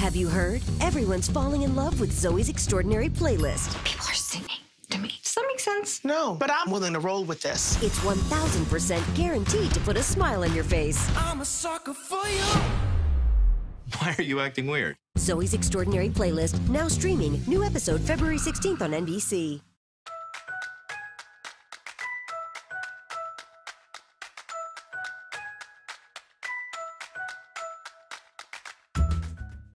Have you heard? Everyone's falling in love with Zoe's Extraordinary Playlist. People are singing to me. Does that make sense? No, but I'm willing to roll with this. It's 1000% guaranteed to put a smile on your face. I'm a sucker for you. Why are you acting weird? Zoe's Extraordinary Playlist, now streaming. New episode February 16th on NBC.